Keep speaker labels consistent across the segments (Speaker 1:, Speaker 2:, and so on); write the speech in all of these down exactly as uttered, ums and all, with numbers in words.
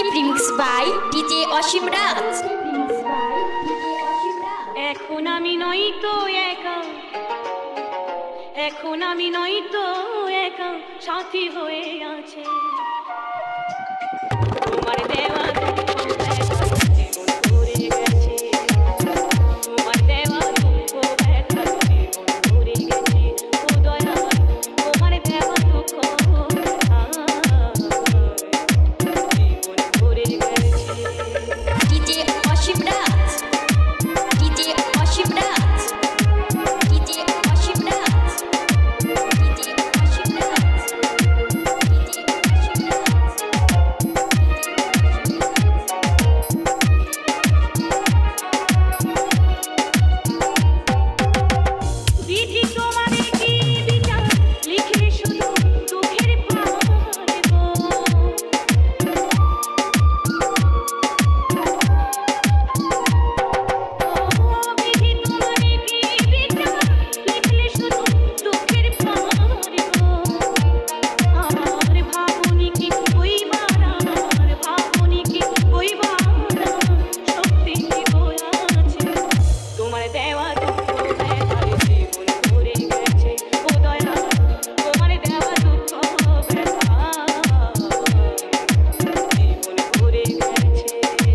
Speaker 1: remix by D J Ashim Raj.
Speaker 2: এখন আমি নয়তো একা, এখন আমি নয়তো একা, সাথী হয়ে আছে তোমার দেওয়া জীবন ভরে গেছে, তোমার দেওয়া দুঃখ ব্যথা জীবন ভরে গেছে, ও দয়া তোমার দেওয়া দুঃখ জীবন ভরে গেছে।
Speaker 1: D J Ashim Raj, D J Ashim Raj, D J Ashim Raj, D J Ashim Raj, D J Ashim
Speaker 2: বিধি তোমারে কি বিচার লিখে শুধু দুঃখের পাহাড় গো, বিধি তোমারে কি বিচার লিখলে শুধু দুঃখের পাহাড় গো, আর ভাবনি কি কইবার, আর ভাবনি কি কইবার, সত্যি কি গোয়া আছে তোমার দেওয়া দুঃখ ব্যথার জীবন ভরে গেছে, ও দয়া তোমার দেওয়া দুঃখ ব্যথা জীবন ভরে গেছে।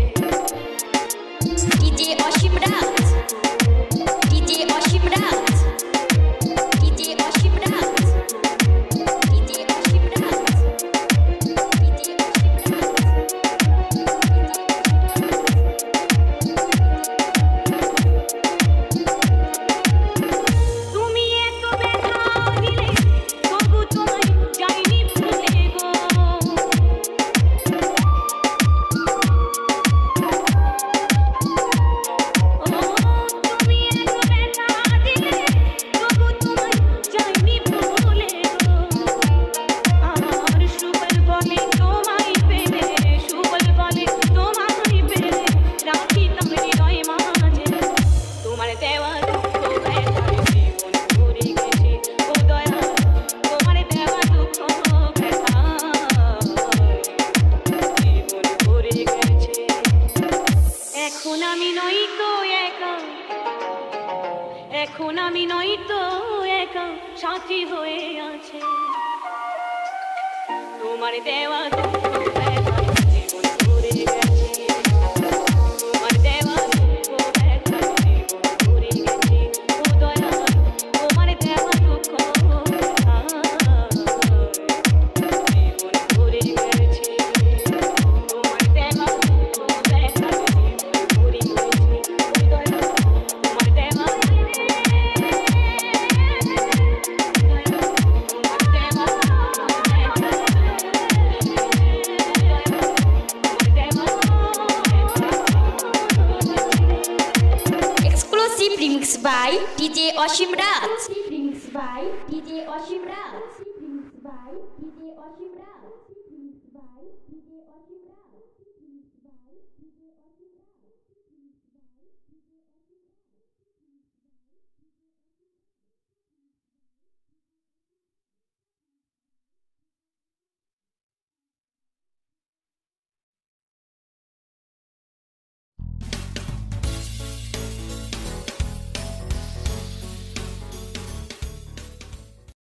Speaker 1: D J Ashim Raj, D J Ashim Raj, D J Ashim Raj, D J Ashim Raj, D J Ashim
Speaker 2: তুমি এত ব্যথা দিলে তবু তোমায় যাইনি ভুলে গো, ও তুমি এত ব্যথা দিলে তবু তোমায় যাইনি ভুলে গো, আমার সুবল বলে তোমায় পেলে, সুবল বলে তোমায় পেলে, রাখি তার হৃদয় মাঝে তোমার দেওয়া দুঃখ ব্যথার জীবন ভরে গেছে, ও দয়া তোমার দেওয়া দুঃখ ব্যথা জীবন ভরে গেছে। এখন আমি নয়তো একা, এখন আমি নয়তো একা, সাথী হয়ে আছে তোমার দেওয়া দুঃখ ব্যথা জীবন ভরে গেছে, তোমার দেওয়া দুঃখ ব্যথা জীবন ভরে গেছে, ও দয়া তোমার দেওয়া দুঃখ ব্যথা জীবন ভরে গেছে, তোমার দেওয়া দুঃখ ব্যথা জীবন ভরে গেছে, ও দয়া তোমার দেওয়া
Speaker 1: exclusive remix by D J Ashim Raj. Remix by D J Ashim Raj. Remix by D J Ashim Raj. Remix by D J Ashim Raj. Remix by D J Ashim Raj. Remix by D J